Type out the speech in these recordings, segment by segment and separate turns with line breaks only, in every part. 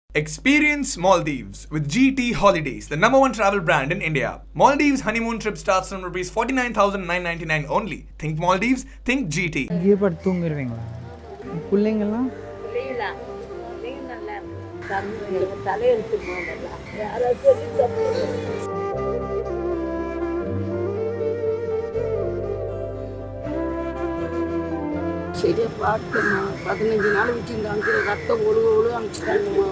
Experience Maldives with GT Holidays, the #1 travel brand in India. Maldives honeymoon trip starts from rupees 49,999 only. Think Maldives, think GT.
இங்கே படுத்து தூங்கிடுவீங்களா? பிள்ளைங்கெல்லாம்
சரியா பார்த்துமா 15 நாள் வச்சுருந்தாங்க ரத்தம் ஒழுகு அனுப்பிச்சிட்டாங்கம்மா.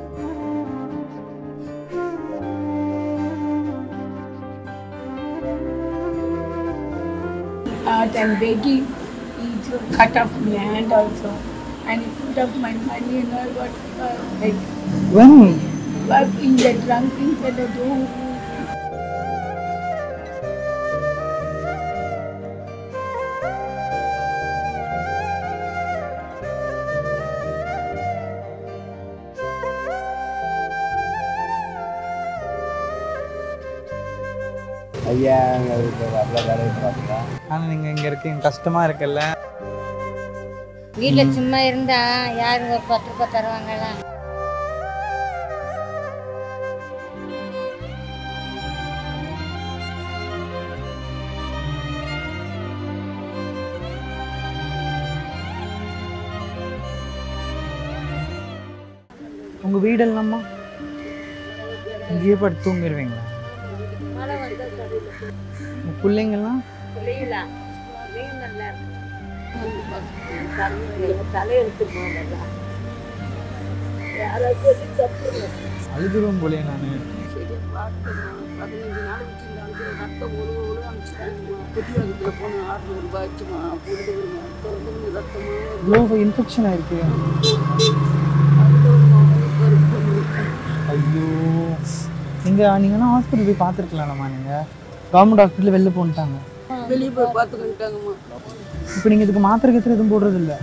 And begging, he cut off my hand also, and he put up my money and all. What like
when
in the drunk things at the door.
ஐயா அவ்வளோ வேலையை பார்த்தீங்களா?
ஆனால் நீங்கள் இங்கே இருக்கீங்க கஷ்டமாக இருக்குல்ல?
வீட்டில் சும்மா இருந்தா யாரும் ஒரு 10 ரூபாய் தருவாங்களா?
உங்கள் வீடெல்லாமா இங்கேயே படுத்து தூங்கிடுவீங்களா? உங்கள் பிள்ளைங்கெல்லாம் அழுதுடும் போலே நான்.
15 நாள் வச்சுருந்தாங்க ரத்தம் ஒழுகு அனுப்பிச்சிட்டாங்கம்மா. குட்டியாகத்தில் போன 600 ரூபாய் ஆச்சுமா. ரத்தமாக
இவ்வளோ இன்ஃபெக்ஷன் ஆயிருக்கு. ஐயோ நீங்கன்னா ஹாஸ்பிட்டல் போய் பார்த்துருக்கலாம்மா. நீங்கள் கவர்மெண்ட் ஹாஸ்பிட்டலில் வெளில போன்ட்டாங்க,
வெளியே போய் பார்த்துக்கிட்டாங்கம்மா.
இப்போ நீங்கள் இதுக்கு மாத்திரை கத்திர எதுவும் போடுறது இல்லை?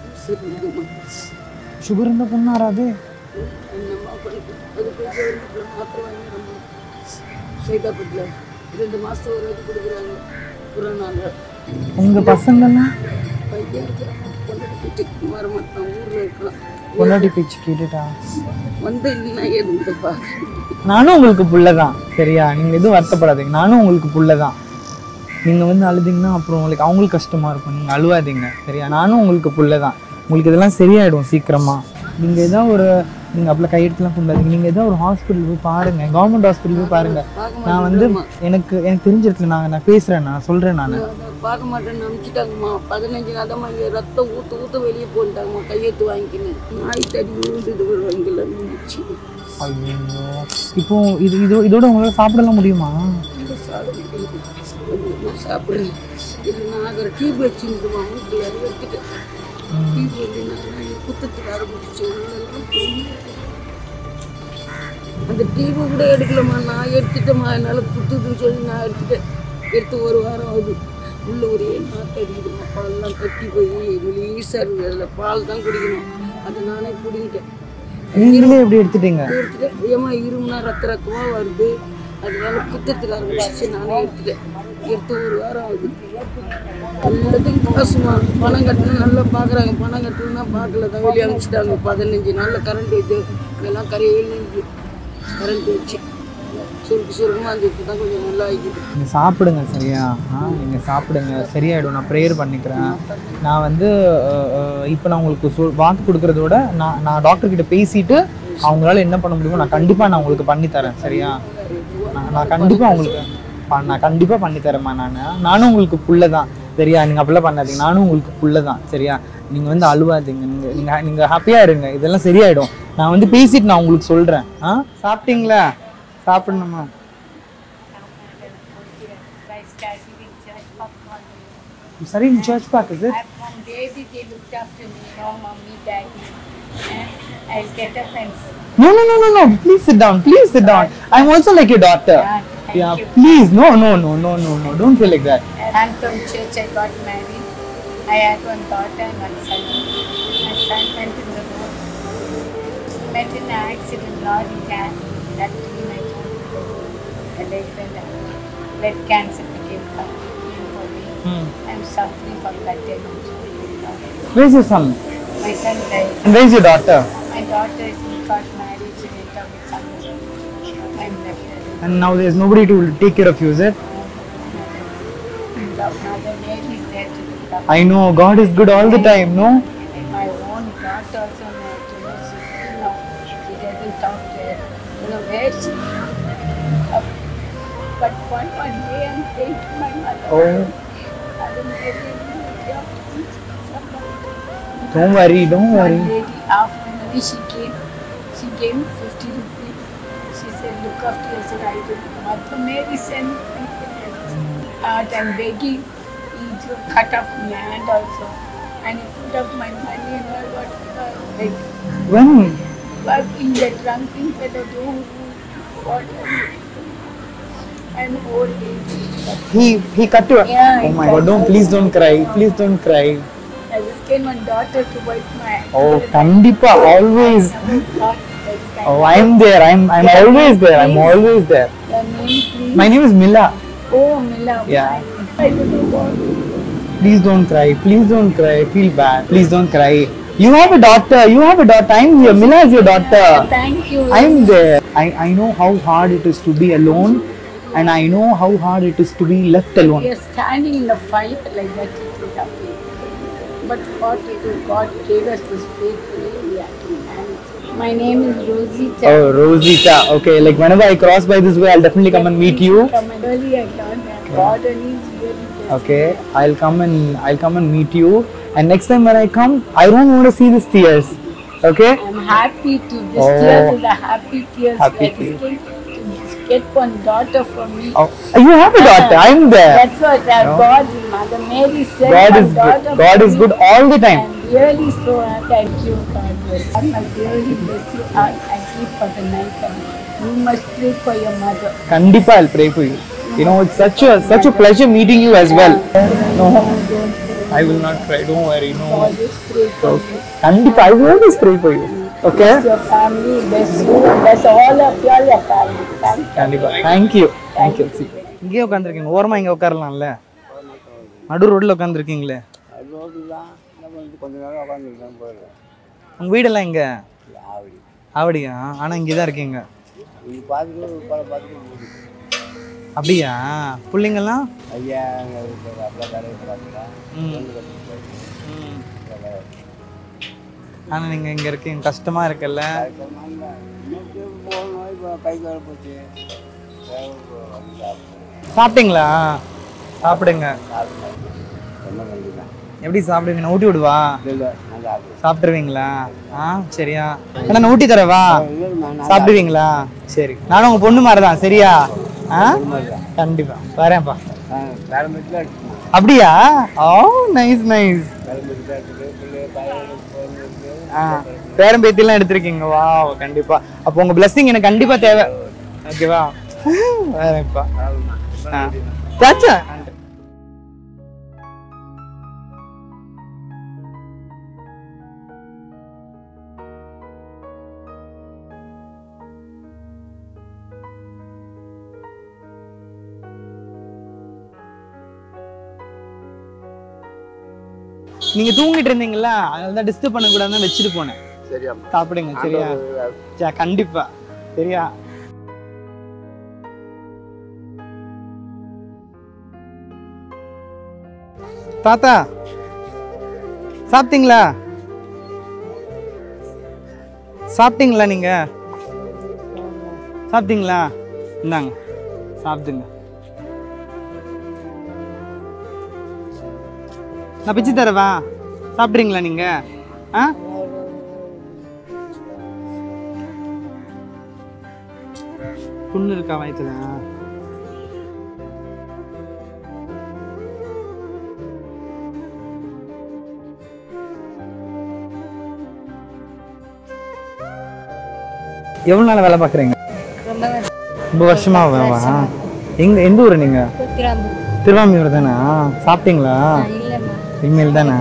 சுகர் இருந்தால் பொண்ணாராது?
என்னம்மா பண்ணிட்டு அதுக்கு கவர்மெண்ட்டில் மாத்திரை வாங்கிடுறோம்மா. சைதாப்பட்டில் 2 மாதம் ஒரு வாட்டி கொடுக்குறாங்க. புறநாங்க
உங்கள் பசங்கள்லாம்
பையன் இருக்கிறாங்க. பொண்டாட்டி வர மாட்டான், ஊரில் இருக்கலாம்.
பொண்டாட்டி பேச்சு கேட்டுட்டா
வந்து இல்லைன்னா எதுவும் பார்க்க.
நானும் உங்களுக்கு புள்ள தான் சரியா? நீங்கள் எதுவும் வருத்தப்படாதீங்க, நானும் உங்களுக்கு புள்ள தான். நீங்கள் வந்து அழுதிங்கன்னா அப்புறம் உங்களுக்கு அவங்களுக்கு கஷ்டமாக இருக்கும். நீங்கள் அழுவாதீங்க சரியா? நானும் உங்களுக்கு புள்ள தான். உங்களுக்கு இதெல்லாம் சரியாயிடும் சீக்கிரமாக. நீங்கள் ஏதாவது ஒரு நீங்கள் அப்படி கையெழுத்துலாம் கொண்டாதீங்க. நீங்கள் ஏதாவது ஒரு ஹாஸ்பிட்டல் போய் பாருங்கள், கவர்மெண்ட் ஹாஸ்பிட்டல் போய் பாருங்கள். நான் வந்து எனக்கு தெரிஞ்ச இடத்துல நான் பேசுகிறேன், நான் சொல்கிறேன். நான்
பார்க்க மாட்டேன்னு நினச்சிட்டாங்கம்மா. 15 நாள் தான் இங்கே ரத்தம் ஊற்று வெளியே போட்டாங்கம்மா. கையெழுத்து வாங்கிக்கின்னு நாய் தடி விழுந்துட்டு வருவாங்கல்ல இருந்துச்சு.
ஐயோ இப்போ இதோட உங்களால் சாப்பிடலாம் முடியுமா?
சாப்பிடுறேன் இல்லைன்னா அங்கே டியூப் வச்சுருந்துமா. வீட்டில் எடுத்துட்டேன். டியூப் வந்து குத்தத்துக்கு ஆரம்பிச்சு அந்த டியூபை கூட எடுக்கலம்மா. நான் எடுத்துட்டேம்மா. என்னால் குத்துதுன்னு சொல்லி நான் எடுத்து 1 வாரம் ஆகுது. உள்ள ஒரே நாற்று அடிக்குதுமா. பால்லாம் கட்டி போய் மெலீஸாக இருக்குது. அதில் பால் தான் குடிக்கணும். அதை நானே குடிக்கிட்டேன்.
நீங்களே எப்படி எடுத்துட்டீங்க?
எடுத்துட்டேன். ஏமா இருமுனா ரத்தமாக வருது. அதனால குத்தத்துக்கு ஆரம்பிச்சு நானே எடுத்துட்டேன். எடுத்து 1 வாரம் ஆகுது. எல்லாத்துக்கும் காசுமா. பணம் கட்டினா நல்லா பார்க்குறாங்க. பணம் கட்டணும்னா பார்க்கல தான் வெளியே அனுப்பிச்சிட்டாங்க. 15 நாளில் கரண்ட் இது இதெல்லாம் கரையில் கரண்ட் வச்சு சுருக்கமாக இருந்துட்டு தான் கொஞ்சம் நல்லா ஆகிடுது.
நீங்கள் சாப்பிடுங்க சரியா? நீங்கள் சாப்பிடுங்க, சரியாயிடும். நான் ப்ரேயர் பண்ணிக்கிறேன். நான் வந்து இப்போ நான் உங்களுக்கு வாக்கு கொடுக்குறதோட நான் டாக்டர்கிட்ட பேசிட்டு அவங்களால என்ன பண்ண முடியுமோ நான் கண்டிப்பாக உங்களுக்கு பண்ணித்தரேன் சரியா? நான் கண்டிப்பாக பண்ணித்தரேம்மா. நானும் உங்களுக்கு புள்ள தான் சரியா? நீங்கள் அப்படிலாம் பண்ணாதீங்க, நானும் உங்களுக்கு புள்ள தான் சரியா? நீங்கள் வந்து அழுவாதீங்க, நீங்கள் ஹாப்பியாக இருங்க, இதெல்லாம் சரியாயிடும். நான் வந்து பேசிட்டு நான் உங்களுக்கு சொல்கிறேன். சாப்பிட்டீங்களா? சாப்பிடணுமா? Sorry, in church park, is it?
From baby they looked after me. No, mommy, daddy. I'll get a fence.
No. Please sit down. I'm also like your daughter. Yeah, please. No. Don't feel like that.
And from church I got married. I had 1 daughter and 1 son. My son went in the road. He met in an accident, lorry can. That killed my son. The leg went down. Blood cancer became for me. I'm suffering from that day.
Where's your son?
My son died.
And where's your daughter?
My daughter got married.
And now there's nobody to take care of you, is it? I know God is good all the time, no?
My own daughter also met, she doesn't talk there. Where she but one day I'm saying to my mother,
Oh,
I don't really
don't worry.
One lady after maybe she gave me 50 rupees. She said, look after yourself. I did. Mother Mary sent me out and begging. He cut off my hand also. And he put up my money and all what like.
When?
But in the drunken fellow do what and old age.
He cut you.
Yeah,
Oh
he
my
cut
God! Please don't cry. Please don't cry.
I just came my daughter to wipe my hand.
Oh, Kandipa, always. Oh, I'm there. I'm always there. I'm always there.
Your name, please.
My name is Mila.
Oh, Mila.
Yeah.
I don't know what.
Please don't cry. Please don't cry. I feel bad. Please don't cry. You have a daughter. You have a daughter. I'm here. Mila is your daughter.
Thank you.
I'm there. I know how hard it is to be alone, and I know how hard it is to be left alone.
We are standing in the fire like that. It is our faith. But what it is, God gave us this faith. We have to manage. My name is Rosita.
Oh, Rosita. Okay, like whenever I cross by this way, I'll definitely come and meet you.
Come and early I got that. God and His really blessed.
Okay, I'll come and meet you. And next time when I come, I don't want to see these tears. Okay?
I'm happy to. This
Oh.
tears is a happy tears.
Happy
I just came to get one daughter for me.
Oh, you have a daughter. I'm there.
That's what
No.
God, Mother Mary said.
God
one
is good.
daughter
God
for
is
me.
good all the time.
I'm really so thank you, God bless. God must really bless you and keep for the night time. You must pray for your mother.
Kandipa, I'll pray for you. You know, it's such a pleasure meeting you as well. No, I will not cry. Don't worry. No.
Always pray for you.
Kandipa, I will always pray for you. Okay?
Bless your family, bless you, bless all of your family. Thank you.
Kandipa. Thank you. Thank you. இங்கே உட்காந்துருக்கீங்க ஓரமா இங்கே உட்காரலாம்ல நடு ரோட்ல உட்காந்துருக்கீங்களே
road தான் என்ன பண்ணிட்டு கொஞ்ச நேரம் உட்காந்துருக்கேன் போயிடுவேன்.
உங்க வீடெல்லாம் எங்க
ஆவடி
அப்படியா ஆனா இங்கே தான் இருக்கீங்க
இது பார்த்துட்டு பார்த்துட்டு போகுது.
அப்படியா பிள்ளைங்கெல்லாம்
ஐயா அப்படியே வேலையை பார்த்துட்டா
ஆனா நீங்க இங்க இருக்கீங்க கஷ்டமா இருக்குல்ல
இன்னைக்கு போகணும் இப்போ கை கால் போச்சு
சாப்பிட்டீங்களா சாப்பிடுங்க
என்ன பண்ணிக்கலாம்
எப்படி சாப்பிடுவீங்க நான் ஊட்டி விடுவா
இல்லை நான் சாப்பிடுவேன்.
சாப்பிட்டுருவீங்களா சரியா அண்ணா நான் ஊட்டி தரவா சாப்பிடுவீங்களா சரி நானும் உங்க பொண்ணு மாதிரி தான் சரியா கண்டிப்பா வரேன்ப்பா
பேரம்பேட்டில்
அப்படியா ஓ நைஸ் நைஸ் பேரம்பேத்திலாம் எடுத்திருக்கீங்க வா கண்டிப்பா அப்போ உங்க பிளஸ்ஸிங் எனக்கு கண்டிப்பா தேவை ஓகேவா வரேன்ப்பா சாச்சா நீங்க தூங்கிட்டு இருந்தீங்களா அதனால தான் டிஸ்டர்ப் பண்ண கூடாதுன்னு வச்சுட்டு போனேன்
சரியா
சாப்பிடுங்க சரியா கண்டிப்பா சரியா தாத்தா சாப்பிட்டீங்களா சாப்பிட்டீங்களா நீங்க சாப்பிட்டீங்களா இந்தாங்க சாப்பிடுங்க நான் பிச்சு தரவா சாப்பிட்றீங்களா நீங்க புண்ணு இருக்கா வயிற்றுல எவ்வளவு நாள் வேலை பாக்குறீங்க ரொம்ப வருஷமா எந்த ஊரு நீங்க திருவாமியூர் தானே சாப்பிட்டீங்களா இனிமேல் தானே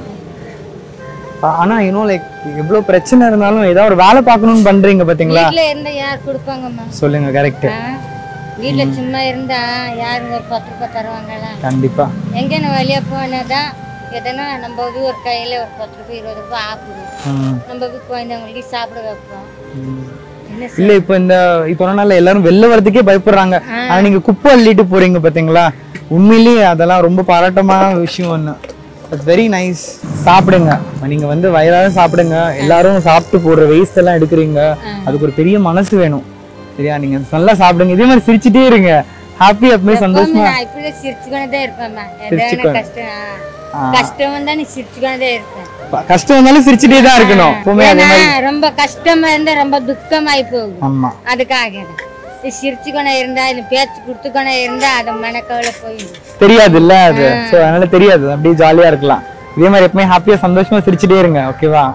ஆனா இன்னும் லைக் எவ்வளவு பிரச்சனை இருந்தாலும் ஏதாவது ஒரு வேலை பார்க்கணும்னு பண்றீங்க பாத்தீங்களா
வீட்ல இருந்தா யார் கொடுப்பாங்கம்மா
சொல்லுங்க கரெக்ட்
வீட்ல சும்மா இருந்தா யாரும் ஒரு 10 ரூபாய் தருவாங்களா
கண்டிப்பா
எங்க நான் வெளியே போனாதான் எதனா நம்ம ஒரு கையில ஒரு 10 ரூபாய் 20 ரூபாய் ஆகுது நம்ம குழந்தைங்களுக்கு சாப்பிட வைப்போம்
இல்ல இப்போ இந்த கொரோனால எல்லாரும் வெளில வரதுக்கே பயப்படுறாங்க. ஆனா நீங்க குப்பை அள்ளிட்டு போறீங்க பாத்தீங்களா, உண்மையிலேயே அதெல்லாம் ரொம்ப பாராட்டமான விஷயம். ஒண்ணு இட்ஸ் வெரி நைஸ். சாப்பிடுங்க, நீங்க வந்து வயதார சாப்பிடுங்க. எல்லாரும் சாப்பிட்டு போடுற வேஸ்ட் எல்லாம் எடுக்கிறீங்க, அதுக்கு ஒரு பெரிய மனசு வேணும். சரியா? நீங்க நல்லா சாப்பிடுங்க, இதே மாதிரி சிரிச்சுட்டே இருங்க. ஹாப்பி அப்பவே சந்தோஷமா
சிரிச்சுக்கொண்டே இருப்பேன். கஷ்டம் வந்தா நீ சிரிச்சுக்கொண்டே இருப்பேன்.
கஷ்டம் வந்தாலும் சிரிச்சுட்டே தான் இருக்கணும் எப்பவுமே. அதே மாதிரி
ரொம்ப கஷ்டமா இருந்தா ரொம்ப துக்கமாயி போகும்.
ஆமா,
அதுக்காக சிரிச்சுக்கொண்டே இருந்தா இல்ல பேச்சு கொடுத்துக்கொண்டே இருந்தா அது மனக்கவலை போயிடும்.
தெரியாது இல்ல அது. சோ அதனால தெரியாது, அப்படியே ஜாலியா இருக்கலாம். இதே மாதிரி எப்பவுமே ஹாப்பியா சந்தோஷமா சிரிச்சுட்டே இருங்க. ஓகேவா?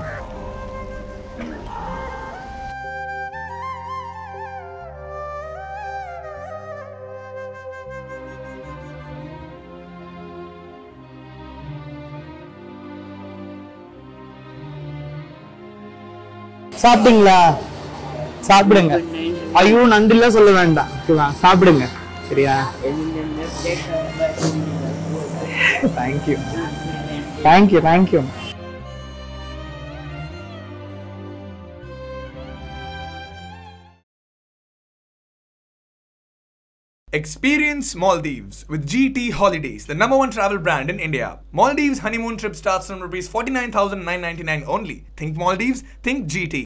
சாப்பிட்டீங்களா? சாப்பிடுங்க. ஐயோ நன்றிலாம் சொல்ல வேண்டாம். ஓகேவா? சாப்பிடுங்க. சரியா? Thank you thank you thank you.
Experience Maldives with GT Holidays, the #1 travel brand in India. Maldives honeymoon trip starts from rupees 49,999 only. Think Maldives, think GT.